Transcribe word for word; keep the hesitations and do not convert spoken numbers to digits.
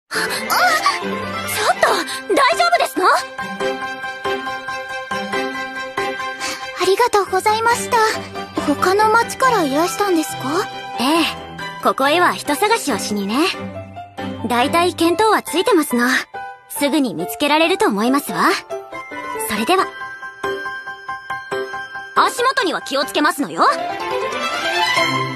ちょっと大丈夫ですの？ ありがとうございました。他の町からいらしたんですか？ ええ、ここへは人探しをしにね。だいたい見当はついてますの。すぐに見つけられると思いますわ。それでは。足元には気をつけますのよ。